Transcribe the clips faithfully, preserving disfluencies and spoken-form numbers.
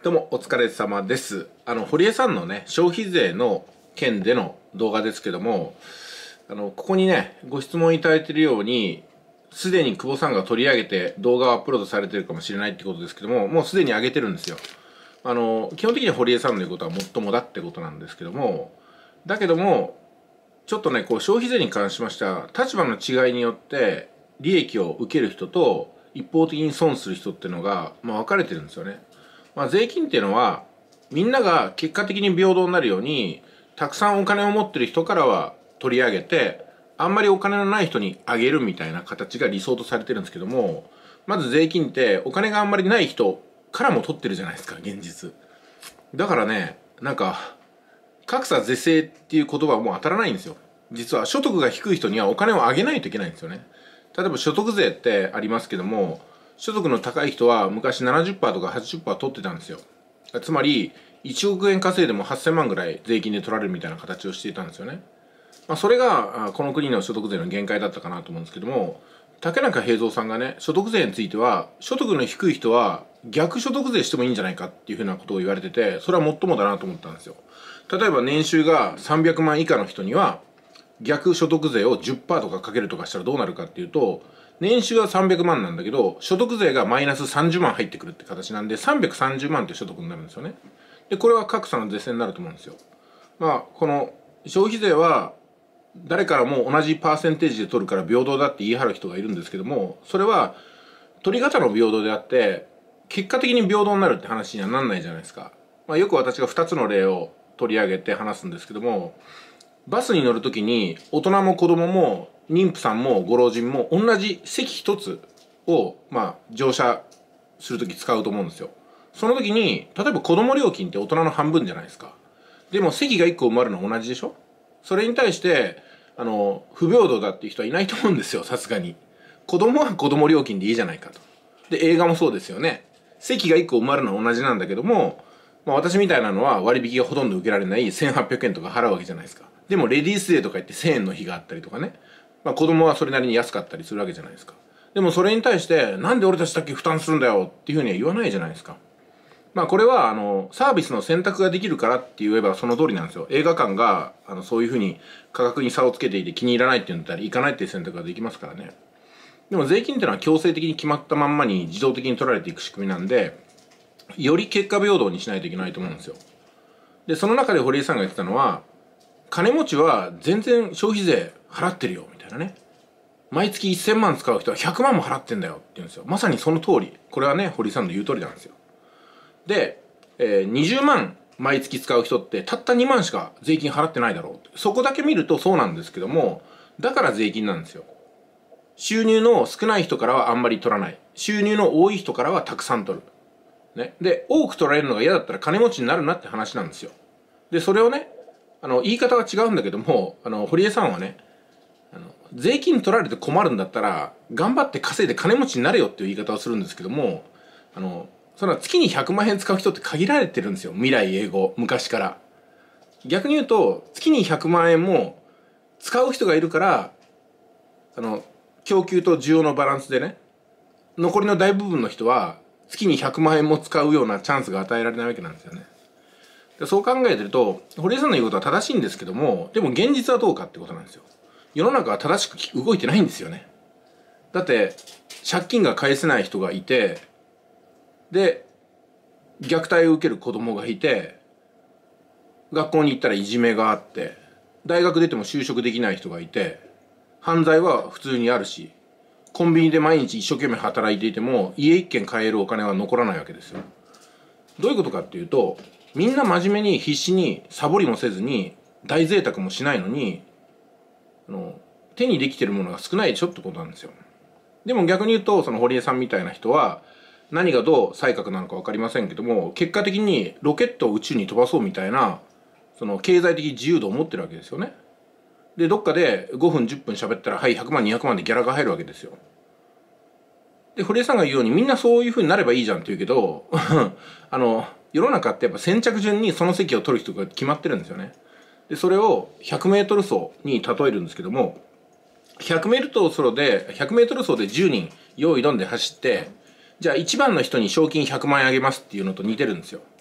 どうもお疲れ様です。あの堀江さんのね消費税の件での動画ですけども、あのここにねご質問いただいているように、すでに久保さんが取り上げて動画をアップロードされてるかもしれないってことですけども、もうすでに上げてるんですよ。あの基本的には堀江さんの言うことはもっともだってことなんですけども、だけどもちょっとねこう消費税に関しましては立場の違いによって利益を受ける人と一方的に損する人っていうのが、まあ、分かれてるんですよね。まあ、税金っていうのはみんなが結果的に平等になるように、たくさんお金を持ってる人からは取り上げて、あんまりお金のない人にあげるみたいな形が理想とされてるんですけども、まず税金ってお金があんまりない人からも取ってるじゃないですか、現実。だからね、なんか格差是正っていう言葉はもう当たらないんですよ。実は所得が低い人にはお金をあげないといけないんですよね。例えば所得税ってありますけども、所得の高い人は昔 ななじゅっパーセント とか はちじゅっパーセント 取ってたんですよ。つまりいちおくえん稼いでもはっせんまんぐらい税金で取られるみたいな形をしていたんですよね。まあ、それがこの国の所得税の限界だったかなと思うんですけども、竹中平蔵さんがね、所得税については所得の低い人は逆所得税してもいいんじゃないかっていうふうなことを言われてて、それはもっともだなと思ったんですよ。例えば年収がさんびゃくまん以下の人には逆所得税を じゅっパーセント とかかけるとかしたらどうなるかっていうと、年収はさんびゃくまんなんだけど所得税がマイナスさんじゅうまん入ってくるって形なんで、さんびゃくさんじゅうまんという所得になるんですよね。でこれは格差の是正になると思うんですよ。まあこの消費税は誰からも同じパーセンテージで取るから平等だって言い張る人がいるんですけども、それは取り方の平等であって結果的に平等になるって話にはなんないじゃないですか。まあ、よく私がふたつの例を取り上げて話すんですけども、バスに乗るときに大人も子供も妊婦さんもご老人も同じ席一つをまあ乗車するとき使うと思うんですよ。その時に例えば子供料金って大人の半分じゃないですか。でも席がいっこ埋まるのは同じでしょ。それに対してあの不平等だっていう人はいないと思うんですよ、さすがに。子供は子供料金でいいじゃないかと。で映画もそうですよね。席がいっこ埋まるのは同じなんだけども、まあ、私みたいなのは割引がほとんど受けられないせんはっぴゃくえんとか払うわけじゃないですか。でもレディースデーとか言ってせんえんの日があったりとかね、まあ、子供はそれなりに安かったりするわけじゃないですか。でもそれに対してなんで俺たちだけ負担するんだよっていうふうには言わないじゃないですか。まあこれはあのサービスの選択ができるからって言えばその通りなんですよ。映画館があのそういうふうに価格に差をつけていて気に入らないって言うんだったら行かないっていう選択ができますからね。でも税金っていうのは強制的に決まったまんまに自動的に取られていく仕組みなんで、より結果平等にしないといけないと思うんですよ。でその中で堀江さんが言ってたのは、金持ちは全然消費税払ってるよみたいなね。毎月せんまん使う人はひゃくまんも払ってんだよって言うんですよ。まさにその通り。これはね堀江さんの言う通りなんですよ。で、えー、にじゅうまん毎月使う人ってたったにまんしか税金払ってないだろうって。そこだけ見るとそうなんですけども、だから税金なんですよ。収入の少ない人からはあんまり取らない。収入の多い人からはたくさん取る。ね、で多く取られるのが嫌だったら金持ちになるなって話なんですよ。でそれをね、あの言い方は違うんだけども、あの堀江さんはね、あの税金取られて困るんだったら頑張って稼いで金持ちになれよっていう言い方をするんですけども、あのそれは月にひゃくまんえん使う人って限られてるんですよ、未来永劫昔から。逆に言うと月にひゃくまんえんも使う人がいるから、あの供給と需要のバランスでね、残りの大部分の人は月にひゃくまんえんも使うようなチャンスが与えられないわけなんですよね。でそう考えてると堀江さんの言うことは正しいんですけども、でも現実はどうかってことなんですよ。世の中は正しく動いてないんですよね。だって借金が返せない人がいて、で虐待を受ける子供がいて、学校に行ったらいじめがあって、大学出ても就職できない人がいて、犯罪は普通にあるし、コンビニで毎日一生懸命働いていても家一軒買えるお金は残らないわけですよ。どういうことかっていうと、みんな真面目に必死にサボりもせずに大贅沢もしないのに、あの手にできてるものが少ないでしょってことなんですよ。でも逆に言うとその堀江さんみたいな人は何がどう才覚なのか分かりませんけども、結果的にロケットを宇宙に飛ばそうみたいなその経済的自由度を持ってるわけですよね。でどっかでごふんじゅっぷん喋ったらはいひゃくまんにひゃくまんでギャラが入るわけですよ。で堀江さんが言うようにみんなそういうふうになればいいじゃんって言うけどあの世の中ってやっぱ先着順にその席を取る人が決まってるんですよね。でそれをひゃくメートル走に例えるんですけども、ひゃくメートル走でひゃくメートル走でじゅうにん用意どんで走って、じゃあいちばんの人に賞金ひゃくまんえんあげますっていうのと似てるんですよ。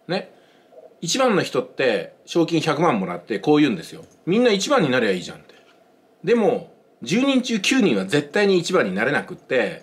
ね。いちばんの人って賞金ひゃくまんもらってこう言うんですよ。みんないちばんになりゃいいじゃんって。でもじゅうにん中きゅうにんは絶対にいちばんになれなくって、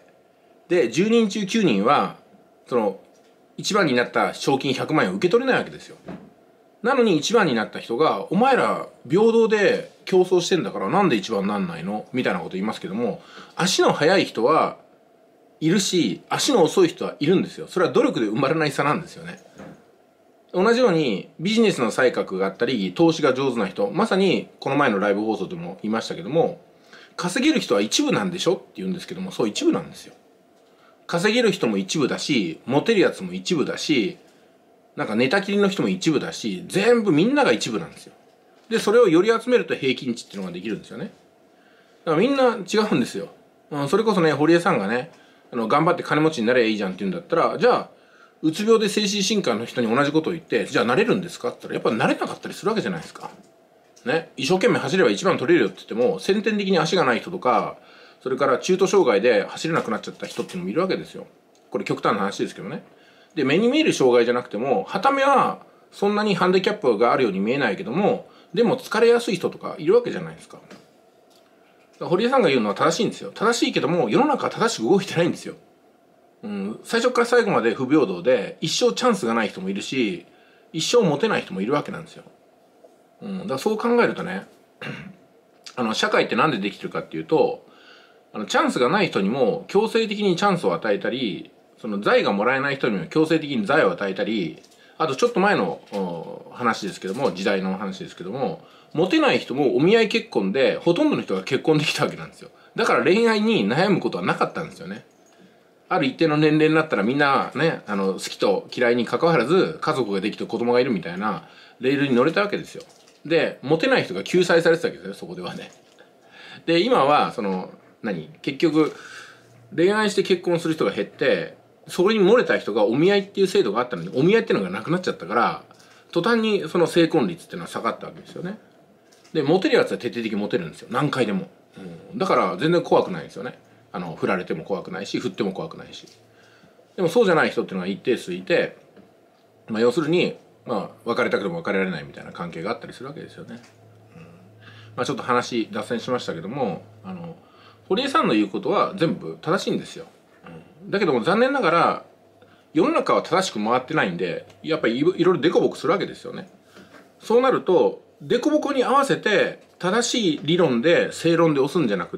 でじゅうにん中きゅうにんはそのいちばんになった賞金ひゃくまん円を受け取れないわけですよ。なのにいちばんになった人が「お前ら平等で競争してんだからなんでいちばんなんないの?」みたいなこと言いますけども、足の速い人はいるし足の遅い人はいるんですよ。それは努力で生まれない差なんですよね。同じようにビジネスの才覚があったり投資が上手な人、まさにこの前のライブ放送でも言いましたけども、稼げる人は一部なんでしょって言うんですけども、そう一部なんですよ。稼げる人も一部だし、モテるやつも一部だし、なんか寝たきりの人も一部だし、全部みんなが一部なんですよ。でそれをより集めると平均値っていうのができるんですよね。だからみんな違うんですよ。うん、それこそね、堀江さんがね、あの頑張って金持ちになればいいじゃんって言うんだったら、じゃあうつ病で精神疾患の人に同じことを言って、じゃあなれるんですかって言ったら、やっぱなれなかったりするわけじゃないですか。ね、一生懸命走れば一番取れるよって言っても、先天的に足がない人とか、それから中途障害で走れなくなっちゃった人っていうのもいるわけですよ。これ極端な話ですけどね。で目に見える障害じゃなくても、はためはそんなにハンディキャップがあるように見えないけども、でも疲れやすい人とかいるわけじゃないですか。堀江さんが言うのは正しいんですよ。正しいけども世の中は正しく動いてないんですよ。うん、最初から最後まで不平等で一生チャンスがない人もいるし、一生モテない人もいるわけなんですよ。うん、だからそう考えるとねあの社会って何でできてるかっていうと、あのチャンスがない人にも強制的にチャンスを与えたり、その財がもらえない人にも強制的に財を与えたり、あとちょっと前の話ですけども、時代の話ですけども、モテない人もお見合い結婚でほとんどの人が結婚できたわけなんですよ。だから恋愛に悩むことはなかったんですよね。ある一定の年齢になったらみんなね、あの好きと嫌いに関わらず家族ができて子供がいるみたいなレールに乗れたわけですよ。でモテない人が救済されてたわけですよ、そこではね。で今はその何結局恋愛して結婚する人が減って、それに漏れた人がお見合いっていう制度があったのにお見合いっていうのがなくなっちゃったから、途端にその成婚率っていうのは下がったわけですよね。でモテるやつは徹底的にモテるんですよ、何回でも。うん、だから全然怖くないんですよね。あの振られても怖くないし、振っても怖くないし。でもそうじゃない人っていうのが一定数いて、まあ、要するに、まあ、別れたくても別れられないみたいな関係があったりするわけですよね。うん、まあ、ちょっと話脱線しましたけども、あの堀江さんの言うことは全部正しいんですよ。うん、だけども残念ながら世の中は正しく回ってないんで、やっぱりいろいろデコボコするわけですよね。そうなるとデコボコに合わせて正しい理論で正論で押すんじゃなくって、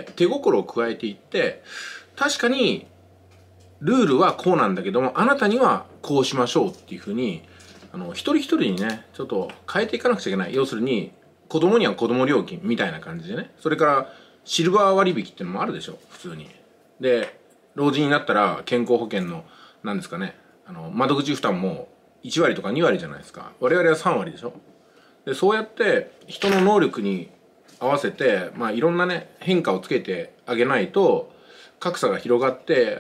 手心を加えていって、確かにルールはこうなんだけどもあなたにはこうしましょうっていうふうに、あの一人一人にねちょっと変えていかなくちゃいけない。要するに子供には子供料金みたいな感じでね、それからシルバー割引っていうのもあるでしょ普通に。で老人になったら健康保険の何ですかね、あの窓口負担もいちわりとかにわりじゃないですか。我々はさんわりでしょ。でそうやって人の能力に合わせて、まあ、いろんなね変化をつけてあげないと格差が広がって、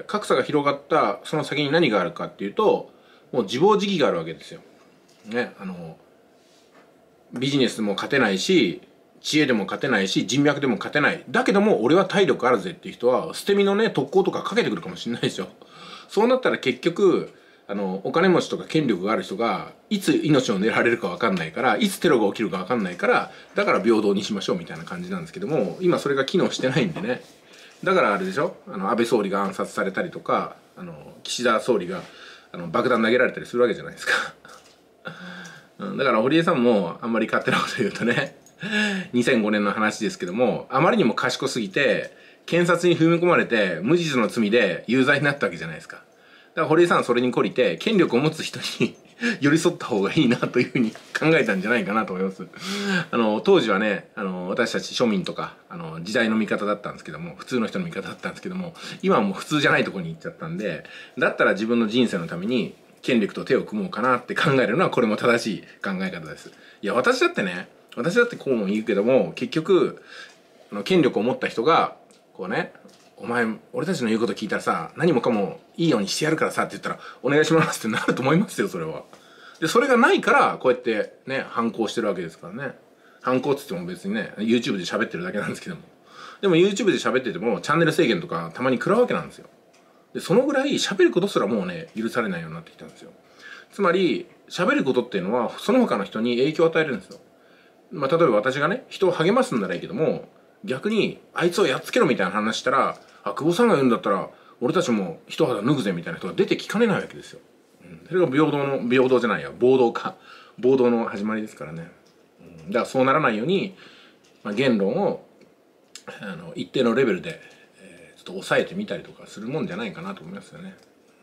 格差が広がったその先に何があるかっていうと、もう自暴自棄があるわけですよ。ね、あのビジネスでも勝てないし、知恵でも勝てないし、人脈でも勝てない。だけども俺は体力あるぜっていう人は捨て身のね特攻とかかけてくるかもしれないですよ。そうなったら結局あのお金持ちとか権力がある人がいつ命を狙われるか分かんないから、いつテロが起きるか分かんないから、だから平等にしましょうみたいな感じなんですけども、今それが機能してないんでね。だからあれでしょ、あの安倍総理が暗殺されたりとか、あの岸田総理があの爆弾投げられたりするわけじゃないですか。うん、だから堀江さんもあんまり勝手なこと言うとねにせんごねんの話ですけども、あまりにも賢すぎて検察に踏み込まれて無実の罪で有罪になったわけじゃないですか。だから堀江さんはそれに懲りて権力を持つ人に寄り添った方がいいなというふうに考えたんじゃないかなと思います。あの当時はね、あの私たち庶民とかあの時代の味方だったんですけども、普通の人の味方だったんですけども、今はもう普通じゃないところに行っちゃったんで、だったら自分の人生のために権力と手を組もうかなって考えるのはこれも正しい考え方です。いや私だってね、私だってこうも言うけども、結局あの権力を持った人がこうね、お前俺たちの言うこと聞いたらさ、何もかもいいようにしてやるからさって言ったらお願いしますってなると思いますよ、それは。でそれがないからこうやってね反抗してるわけですからね。反抗っつっても別にね YouTube で喋ってるだけなんですけども、でも YouTube で喋っててもチャンネル制限とかたまに食らうわけなんですよ。でそのぐらい喋ることすらもうね許されないようになってきたんですよ。つまり喋ることっていうのはその他の人に影響を与えるんですよ。まあ、例えば私がね人を励ますんならいいけども、逆にあいつをやっつけろみたいな話したら、あ、久保さんが言うんだったら俺たちも一肌脱ぐぜみたいな人が出てきかねないわけですよ。うん、それが平等の平等じゃないや暴動か暴動の始まりですからね。うん、だからそうならないように、まあ、言論をあの一定のレベルで、えー、ちょっと抑えてみたりとかするもんじゃないかなと思いますよね。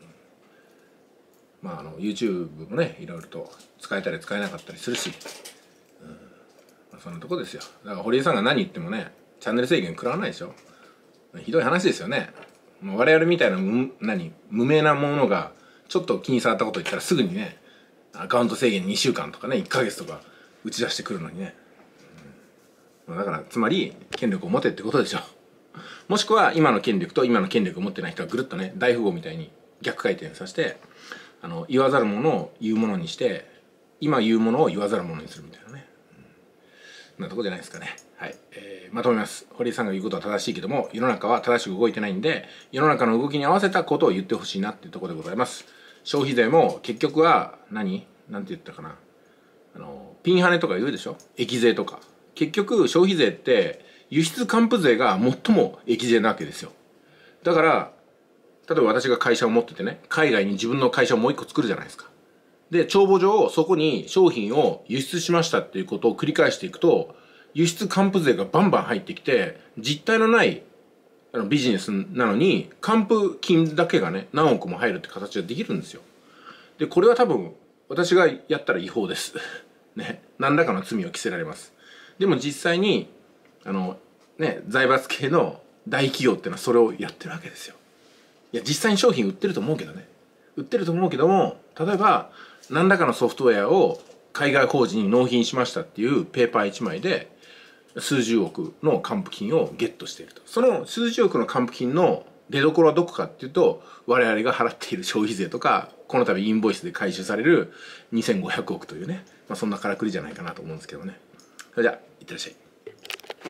うん、まああの YouTube もねいろいろと使えたり使えなかったりするし、うん、まあ、そんなとこですよ。だから堀江さんが何言ってもねチャンネル制限食らわないでしょ。ひどい話ですよね。我々みたいな無何無名なものがちょっと気に障ったこと言ったらすぐにねアカウント制限にしゅうかんとかねいっかげつとか打ち出してくるのにね、うん、だからつまり権力を持てってことでしょ。もしくは今の権力と今の権力を持ってない人はぐるっとね大富豪みたいに逆回転させて、あの言わざるものを言うものにして今言うものを言わざるものにするみたいなね、うん、そんなとこじゃないですかね。はい、えー、まとめます。堀井さんが言うことは正しいけども世の中は正しく動いてないんで、世の中の動きに合わせたことを言ってほしいなっていうところでございます。消費税も結局は何なんて言ったかな、あのピンハネとか言うでしょ、益税とか。結局消費税って輸出還付税が最も益税なわけですよ。だから例えば私が会社を持っててね海外に自分の会社をもう一個作るじゃないですか。で帳簿上そこに商品を輸出しましたっていうことを繰り返していくと輸出還付税がバンバン入ってきて実体のないあのビジネスなのに還付金だけがね何億も入るって形ができるんですよ。でこれは多分私がやったら違法ですね、何らかの罪を着せられます。でも実際にあのね財閥系の大企業っていうのはそれをやってるわけですよ。いや実際に商品売ってると思うけどね売ってると思うけども、例えば何らかのソフトウェアを海外法人に納品しましたっていうペーパーいちまいで数十億の還付金をゲットしていると。その数十億の還付金の出所はどこかっていうと我々が払っている消費税とかこの度インボイスで回収されるにせんごひゃくおくというね、まあ、そんなからくりじゃないかなと思うんですけどね。それじゃあいってらっしゃい。